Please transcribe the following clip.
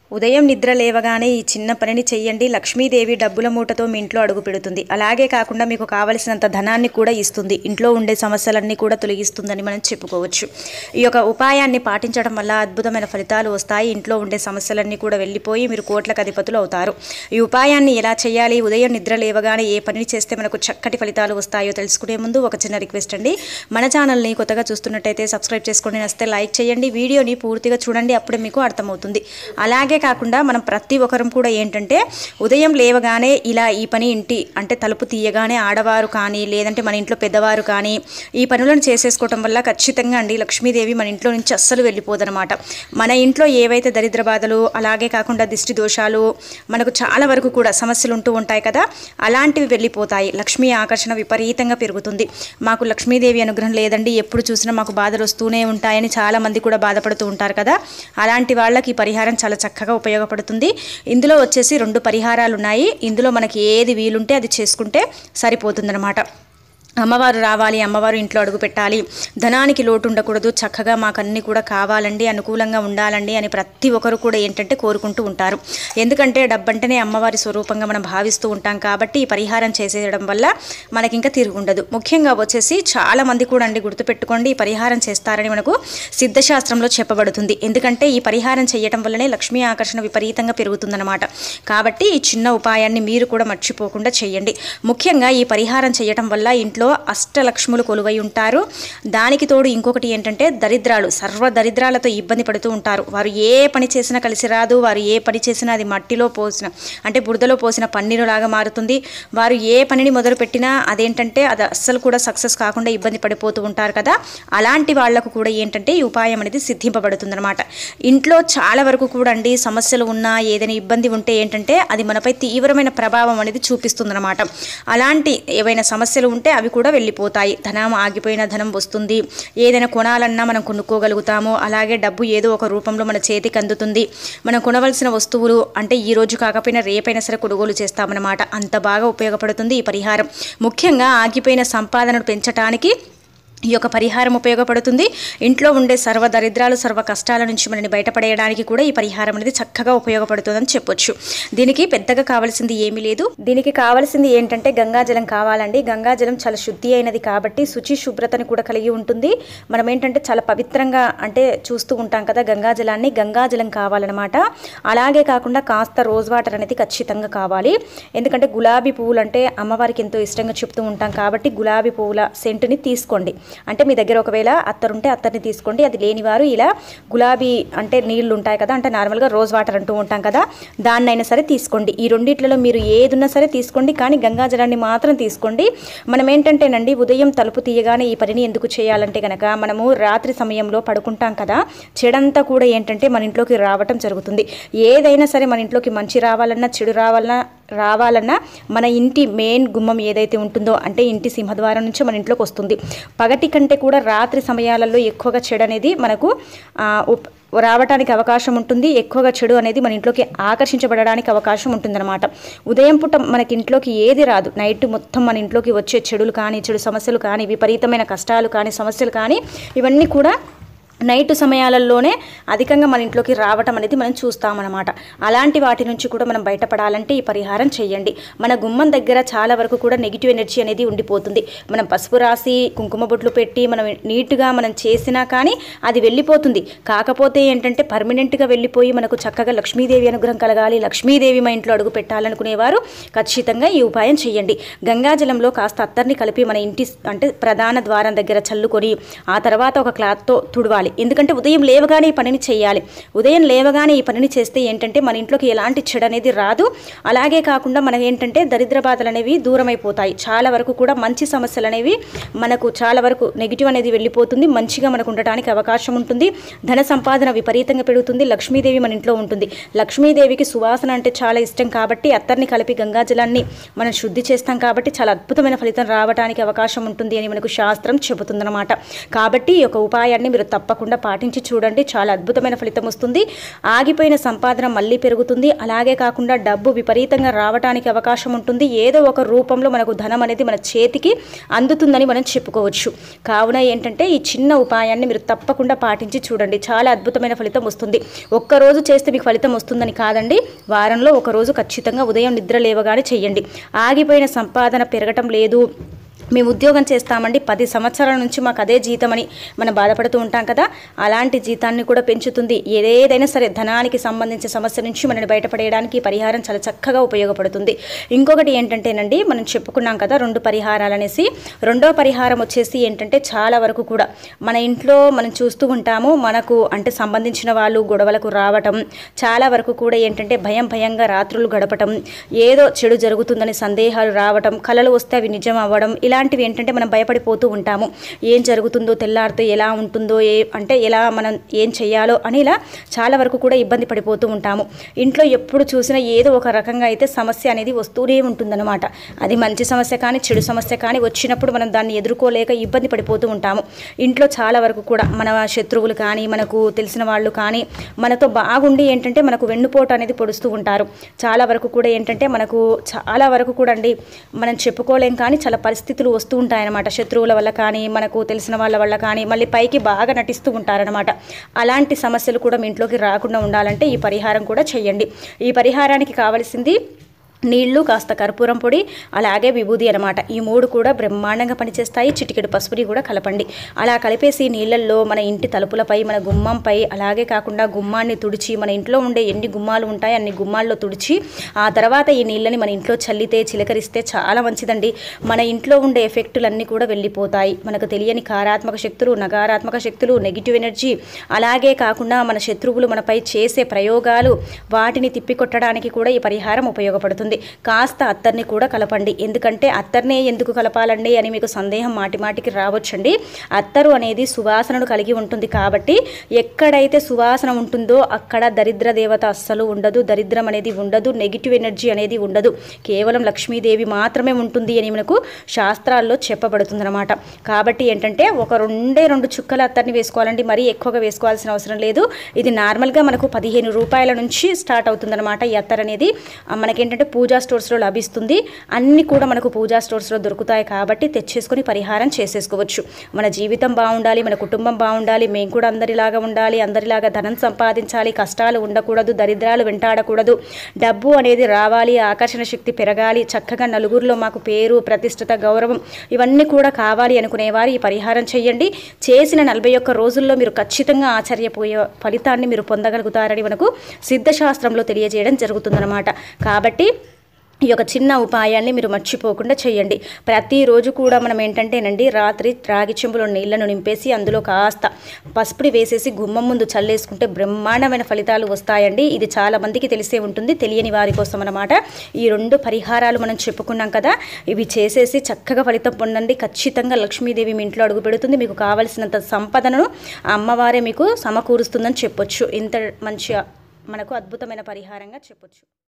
ఉదయం నిద్ర లేవగానే ఈ చిన్న పనిని చెయ్యండి. లక్ష్మీదేవి డబ్బుల మూటతో మీ ఇంట్లో అడుగు పెడుతుంది. అలాగే కాకుండా మీకు కావలసినంత ధనాన్ని కూడా ఇస్తుంది. ఇంట్లో ఉండే సమస్యలన్నీ కూడా తొలగిస్తుందని మనం చెప్పుకోవచ్చు. ఈ యొక్క ఉపాయాన్ని పాటించడం వల్ల అద్భుతమైన ఫలితాలు వస్తాయి. ఇంట్లో ఉండే సమస్యలన్నీ కూడా వెళ్ళిపోయి మీరు కోట్లకు అధిపతులు అవుతారు. ఈ ఉపాయాన్ని ఎలా చేయాలి, ఉదయం నిద్ర లేవగానే ఏ పనిని చేస్తే మనకు చక్కటి ఫలితాలు వస్తాయో తెలుసుకునే ముందు ఒక చిన్న రిక్వెస్ట్ అండి. మన ఛానల్ని కొత్తగా చూస్తున్నట్టయితే సబ్స్క్రైబ్ చేసుకోండి, నచ్చితే లైక్ చేయండి, వీడియోని పూర్తిగా చూడండి, అప్పుడే మీకు అర్థమవుతుంది. అలాగే కాకుండా మనం ప్రతి ఒక్కరం కూడా ఏంటంటే ఉదయం లేవగానే ఇలా ఈ పని ఇంటి అంటే తలుపు తీయగానే ఆడవారు కానీ లేదంటే మన ఇంట్లో పెద్దవారు కానీ ఈ పనులను చేసేసుకోవటం వల్ల ఖచ్చితంగా అండి లక్ష్మీదేవి మన ఇంట్లో నుంచి అస్సలు వెళ్ళిపోదనమాట. మన ఇంట్లో ఏవైతే దరిద్ర బాధలు అలాగే కాకుండా దిష్టి దోషాలు మనకు చాలా వరకు కూడా సమస్యలు ఉంటూ ఉంటాయి కదా, అలాంటివి వెళ్ళిపోతాయి. లక్ష్మీ ఆకర్షణ విపరీతంగా పెరుగుతుంది. మాకు లక్ష్మీదేవి అనుగ్రహం లేదండి, ఎప్పుడు చూసినా మాకు బాధలు వస్తూనే ఉంటాయని చాలామంది కూడా బాధపడుతూ ఉంటారు కదా, అలాంటి వాళ్ళకి ఈ పరిహారం చాలా చక్కగా ఉపయోగపడుతుంది. ఇందులో వచ్చేసి 2 పరిహారాలు ఉన్నాయి. ఇందులో మనకి ఏది వీలుంటే అది చేసుకుంటే సరిపోతుందన్నమాట. అమ్మవారు రావాలి, అమ్మవారు ఇంట్లో అడుగు పెట్టాలి, ధనానికి లోటు ఉండకూడదు, చక్కగా మాకు అన్నీ కూడా కావాలండి, అనుకూలంగా ఉండాలండి అని ప్రతి ఒక్కరు కూడా ఏంటంటే కోరుకుంటూ ఉంటారు. ఎందుకంటే డబ్బంటేనే అమ్మవారి స్వరూపంగా మనం భావిస్తూ ఉంటాం కాబట్టి ఈ పరిహారం చేసేయడం వల్ల మనకి ఇంకా తిరుగుండదు. ముఖ్యంగా వచ్చేసి చాలామంది కూడా అండి గుర్తుపెట్టుకోండి, ఈ పరిహారం చేస్తారని మనకు సిద్ధశాస్త్రంలో చెప్పబడుతుంది. ఎందుకంటే ఈ పరిహారం చేయటం వల్లనే లక్ష్మీ ఆకర్షణ విపరీతంగా పెరుగుతుందన్నమాట. కాబట్టి ఈ చిన్న ఉపాయాన్ని మీరు కూడా మర్చిపోకుండా చేయండి. ముఖ్యంగా ఈ పరిహారం చేయటం వల్ల ఇంట్లో అష్టలక్ష్ములు కొలువై ఉంటారు. దానికి తోడు ఇంకొకటి ఏంటంటే దరిద్రాలు, సర్వ దరిద్రాలతో ఇబ్బంది పడుతూ ఉంటారు. వారు ఏ పని చేసినా కలిసి రాదు. వారు ఏ పని చేసినా అది మట్టిలో పోసిన అంటే బురదలో పోసిన పన్నీరులాగా మారుతుంది. వారు ఏ పనిని మొదలు పెట్టినా అదేంటంటే అది అస్సలు కూడా సక్సెస్ కాకుండా ఇబ్బంది పడిపోతూ ఉంటారు కదా, అలాంటి వాళ్లకు కూడా ఏంటంటే ఈ ఉపాయం అనేది సిద్ధింపబడుతుందన్నమాట. ఇంట్లో చాలా వరకు కూడా అండి సమస్యలు ఉన్నా ఏదైనా ఇబ్బంది ఉంటే ఏంటంటే అది మనపై తీవ్రమైన ప్రభావం అనేది చూపిస్తుందన్నమాట. అలాంటి ఏవైనా సమస్యలు ఉంటే అవి కూడా వెళ్ళిపోతాయి. ధనం ఆగిపోయిన ధనం వస్తుంది. ఏదైనా కొనాలన్నా మనం కొనుక్కోగలుగుతాము. అలాగే డబ్బు ఏదో ఒక రూపంలో మన చేతికి అందుతుంది. మనం కొనవలసిన వస్తువులు అంటే ఈ రోజు కాకపోయినా రేపైనా సరే కొనుగోలు చేస్తామన్నమాట. అంత బాగా ఉపయోగపడుతుంది ఈ పరిహారం. ముఖ్యంగా ఆగిపోయిన సంపాదనను పెంచడానికి ఈ యొక్క పరిహారం ఉపయోగపడుతుంది. ఇంట్లో ఉండే సర్వ దరిద్రాలు సర్వ కష్టాల నుంచి మనని బయటపడేయడానికి కూడా ఈ పరిహారం అనేది చక్కగా ఉపయోగపడుతుందని చెప్పొచ్చు. దీనికి పెద్దగా కావాల్సింది ఏమీ లేదు. దీనికి కావాల్సింది ఏంటంటే గంగాజలం కావాలండి. గంగాజలం చాలా శుద్ధి అయినది కాబట్టి శుచి శుభ్రతని కూడా కలిగి ఉంటుంది. మనం ఏంటంటే చాలా పవిత్రంగా అంటే చూస్తూ ఉంటాం కదా గంగాజలాన్ని, గంగాజలం కావాలన్నమాట. అలాగే కాకుండా కాస్త రోజ్ వాటర్ అనేది ఖచ్చితంగా కావాలి. ఎందుకంటే గులాబీ పువ్వులు అంటే అమ్మవారికి ఎంతో ఇష్టంగా చెప్తూ ఉంటాం కాబట్టి గులాబీ పువ్వుల సెంటుని తీసుకోండి. అంటే మీ దగ్గర ఒకవేళ అత్తరుంటే అత్తర్ని తీసుకోండి. అది లేనివారు ఇలా గులాబీ అంటే నీళ్లు ఉంటాయి కదా, అంటే నార్మల్గా రోజ్ వాటర్ అంటూ ఉంటాం కదా, దాన్నైనా సరే తీసుకోండి. ఈ రెండిట్లలో మీరు ఏదున్నా సరే తీసుకోండి, కానీ గంగాజలాన్ని మాత్రం తీసుకోండి. మనం ఏంటంటేనండి ఉదయం తలుపు తీయగానే ఈ పనిని ఎందుకు చేయాలంటే కనుక మనము రాత్రి సమయంలో పడుకుంటాం కదా, చెడంతా కూడా ఏంటంటే మన ఇంట్లోకి రావటం జరుగుతుంది. ఏదైనా సరే మన ఇంట్లోకి మంచి రావాలన్నా చెడు రావాలన్నా మన ఇంటి మెయిన్ గుమ్మం ఏదైతే ఉంటుందో అంటే ఇంటి సింహద్వారం నుంచి మన ఇంట్లోకి వస్తుంది. పగటి కంటే కూడా రాత్రి సమయాలలో ఎక్కువగా చెడు అనేది మనకు రావడానికి అవకాశం ఉంటుంది. ఎక్కువగా చెడు అనేది మన ఇంట్లోకి ఆకర్షించబడడానికి అవకాశం ఉంటుందన్నమాట. ఉదయం పూట మనకి ఇంట్లోకి ఏది రాదు, నైట్ మొత్తం మన ఇంట్లోకి వచ్చే చెడులు కానీ చెడు సమస్యలు కానీ విపరీతమైన కష్టాలు కానీ సమస్యలు కానీ ఇవన్నీ కూడా నైట్ సమయాలలోనే అధికంగా మన ఇంట్లోకి రావటం అనేది మనం చూస్తామన్నమాట. అలాంటి వాటి నుంచి కూడా మనం బయటపడాలంటే ఈ పరిహారం చేయండి. మన గుమ్మం దగ్గర చాలా వరకు కూడా నెగిటివ్ ఎనర్జీ అనేది ఉండిపోతుంది. మనం పసుపు రాసి కుంకుమ బొట్లు పెట్టి మనం నీట్గా మనం చేసినా కానీ అది వెళ్ళిపోతుంది. కాకపోతే ఏంటంటే పర్మనెంట్గా వెళ్ళిపోయి మనకు చక్కగా లక్ష్మీదేవి అనుగ్రహం కలగాలి, లక్ష్మీదేవి మా ఇంట్లో అడుగు పెట్టాలనుకునేవారు ఖచ్చితంగా ఈ ఉపాయం చేయండి. గంగాజలంలో కాస్త అత్తర్ని కలిపి మన ఇంటి అంటే ప్రధాన ద్వారం దగ్గర చల్లుకొని ఆ తర్వాత ఒక క్లాత్తో తుడవాలి. ఎందుకంటే ఉదయం లేవగానే ఈ పనిని చేయాలి. ఉదయం లేవగానే ఈ పనిని చేస్తే ఏంటంటే మన ఇంట్లోకి ఎలాంటి చెడు అనేది రాదు. అలాగే కాకుండా మనకి ఏంటంటే దరిద్ర బాధలు అనేవి దూరం అయిపోతాయి. చాలా వరకు కూడా మంచి సమస్యలు అనేవి మనకు చాలా వరకు నెగిటివ్ అనేది వెళ్ళిపోతుంది. మంచిగా మనకు ఉండటానికి అవకాశం ఉంటుంది. ధన సంపాదన విపరీతంగా పెరుగుతుంది. లక్ష్మీదేవి మన ఇంట్లో ఉంటుంది. లక్ష్మీదేవికి సువాసన అంటే చాలా ఇష్టం కాబట్టి అత్తర్ని కలిపి గంగాజలాన్ని మనం శుద్ధి చేస్తాం కాబట్టి చాలా అద్భుతమైన ఫలితం రావడానికి అవకాశం ఉంటుంది అని మనకు శాస్త్రం చెబుతుందన్నమాట. కాబట్టి ఈ యొక్క ఉపాయాన్ని మీరు తప్పకుండా తప్పకుండా పాటించి చూడండి, చాలా అద్భుతమైన ఫలితం వస్తుంది. ఆగిపోయిన సంపాదన మళ్ళీ పెరుగుతుంది. అలాగే కాకుండా డబ్బు విపరీతంగా రావడానికి అవకాశం ఉంటుంది. ఏదో ఒక రూపంలో మనకు ధనం అనేది మన చేతికి అందుతుందని మనం చెప్పుకోవచ్చు. కావున ఏంటంటే ఈ చిన్న ఉపాయాన్ని మీరు తప్పకుండా పాటించి చూడండి, చాలా అద్భుతమైన ఫలితం వస్తుంది. ఒక్కరోజు చేస్తే మీకు ఫలితం వస్తుందని కాదండి, వారంలో ఒకరోజు ఖచ్చితంగా ఉదయం నిద్ర లేవగానే చేయండి. ఆగిపోయిన సంపాదన పెరగటం లేదు, మేము ఉద్యోగం చేస్తామండి 10 సంవత్సరాల నుంచి మాకు అదే జీతం అని మనం బాధపడుతూ ఉంటాం కదా, అలాంటి జీతాన్ని కూడా పెంచుతుంది. ఏదైనా సరే ధనానికి సంబంధించిన సమస్య నుంచి మనని బయటపడేయడానికి పరిహారం చాలా చక్కగా ఉపయోగపడుతుంది. ఇంకొకటి ఏంటంటేనండి, మనం చెప్పుకున్నాం కదా 2 పరిహారాలు అనేసి. రెండో పరిహారం వచ్చేసి ఏంటంటే చాలా వరకు కూడా మన ఇంట్లో మనం చూస్తూ ఉంటాము, మనకు అంటే సంబంధించిన వాళ్ళు గొడవలకు రావటం, చాలా వరకు కూడా ఏంటంటే భయంగా రాత్రులు గడపటం, ఏదో చెడు జరుగుతుందని సందేహాలు రావటం, కలలు వస్తే అవి నిజం అవ్వడం, ఇలాంటివి ఏంటంటే మనం భయపడిపోతూ ఉంటాము. ఏం జరుగుతుందో, తెల్లారితో ఎలా ఉంటుందో, ఎలా మనం ఏం చేయాలో అని ఇలా చాలా వరకు కూడా ఇబ్బంది పడిపోతూ ఉంటాము. ఇంట్లో ఎప్పుడు చూసినా ఏదో ఒక రకంగా అయితే సమస్య అనేది వస్తూనే ఉంటుందన్నమాట. అది మంచి సమస్య కానీ చెడు సమస్య కానీ వచ్చినప్పుడు మనం దాన్ని ఎదుర్కోలేక ఇబ్బంది పడిపోతూ ఉంటాము. ఇంట్లో చాలా వరకు కూడా మన శత్రువులు కానీ మనకు తెలిసిన వాళ్ళు కానీ మనతో బాగుండి ఏంటంటే మనకు వెన్నుపోటు అనేది పొడుస్తూ ఉంటారు. చాలా వరకు కూడా ఏంటంటే మనకు చాలా వరకు కూడా అండి మనం చెప్పుకోలేం కానీ చాలా పరిస్థితులు వస్తూ ఉంటాయన్నమాట. శత్రువుల వల్ల కానీ మనకు తెలిసిన వాళ్ళ వల్ల కానీ మళ్ళీ పైకి బాగా నటిస్తూ ఉంటారనమాట. అలాంటి సమస్యలు కూడా మీ ఇంట్లోకి రాకుండా ఉండాలంటే ఈ పరిహారం కూడా చేయండి. ఈ పరిహారానికి కావాల్సింది నీళ్లు, కాస్త కర్పూరం పొడి, అలాగే విభూది అనమాట. ఈ 3 కూడా బ్రహ్మాండంగా పనిచేస్తాయి. చిటికెడు పసుపుని కూడా కలపండి. అలా కలిపేసి నీళ్ళల్లో మన ఇంటి తలుపులపై, మన గుమ్మంపై, అలాగే కాకుండా గుమ్మాన్ని తుడిచి, మన ఇంట్లో ఉండే ఎన్ని గుమ్మాలు ఉంటాయి అన్ని గుమ్మాల్లో తుడిచి ఆ తర్వాత ఈ నీళ్ళని మన ఇంట్లో చల్లితే, చిలకరిస్తే చాలా మంచిదండి. మన ఇంట్లో ఉండే ఎఫెక్టులన్నీ కూడా వెళ్ళిపోతాయి. మనకు తెలియని కారాత్మక శక్తులు, నకారాత్మక శక్తులు, నెగిటివ్ ఎనర్జీ, అలాగే కాకుండా మన శత్రువులు మనపై చేసే ప్రయోగాలు, వాటిని తిప్పికొట్టడానికి కూడా ఈ పరిహారం ఉపయోగపడుతుంది. కాస్త అత్తర్ని కూడా కలపండి. ఎందుకంటే అత్తర్నే ఎందుకు కలపాలండి అని మీకు సందేహం మాటికి రావచ్చండి. అత్తరు అనేది సువాసనను కలిగి ఉంటుంది కాబట్టి ఎక్కడైతే సువాసన ఉంటుందో అక్కడ దరిద్ర దేవత అస్సలు ఉండదు, దరిద్రం అనేది ఉండదు, నెగిటివ్ ఎనర్జీ అనేది ఉండదు. కేవలం లక్ష్మీదేవి మాత్రమే ఉంటుంది అని మనకు శాస్త్రాల్లో చెప్పబడుతుందన్నమాట. కాబట్టి ఏంటంటే ఒక 2 చుక్కల అత్తర్ని వేసుకోవాలండి, మరీ ఎక్కువగా వేసుకోవాల్సిన అవసరం లేదు. ఇది నార్మల్గా మనకు 15 రూపాయల నుంచి స్టార్ట్ అవుతుందన్నమాట. ఈ అత్తర్ అనేది మనకేంటంటే పూజా స్టోర్స్లో లభిస్తుంది. అన్నీ కూడా మనకు పూజా స్టోర్స్లో దొరుకుతాయి కాబట్టి తెచ్చేసుకొని పరిహారం చేసేసుకోవచ్చు. మన జీవితం బాగుండాలి, మన కుటుంబం బాగుండాలి, మేము కూడా అందరిలాగా ఉండాలి, అందరిలాగా ధనం సంపాదించాలి, కష్టాలు ఉండకూడదు, దరిద్రాలు వెంటాడకూడదు, డబ్బు అనేది రావాలి, ఆకర్షణ శక్తి పెరగాలి, చక్కగా నలుగురిలో మాకు పేరు, ప్రతిష్టత, గౌరవం ఇవన్నీ కూడా కావాలి అనుకునేవారు ఈ పరిహారం చేయండి. చేసిన 41 రోజుల్లో మీరు ఖచ్చితంగా ఆశ్చర్యపోయే ఫలితాన్ని మీరు పొందగలుగుతారని మనకు సిద్ధశాస్త్రంలో తెలియజేయడం జరుగుతుందన్నమాట. కాబట్టి ఈ యొక్క చిన్న ఉపాయాన్ని మీరు మర్చిపోకుండా చేయండి. ప్రతిరోజు కూడా మనం ఏంటంటేనండి రాత్రి రాగి చెంబులో నీళ్లను నింపేసి అందులో కాస్త పసుపుని వేసేసి గుమ్మం ముందు చల్లేసుకుంటే బ్రహ్మాండమైన ఫలితాలు వస్తాయండి. ఇది చాలా మందికి తెలిసే ఉంటుంది, తెలియని వారి కోసం అన్నమాట. ఈ 2 పరిహారాలు మనం చెప్పుకున్నాం కదా, ఇవి చేసేసి చక్కగా ఫలితం పొందండి. ఖచ్చితంగా లక్ష్మీదేవి మీ ఇంట్లో అడుగు పెడుతుంది. మీకు కావలసినంత సంపదను అమ్మవారే మీకు సమకూరుస్తుందని చెప్పొచ్చు. ఇంత మంచి మనకు అద్భుతమైన పరిహారంగా చెప్పొచ్చు.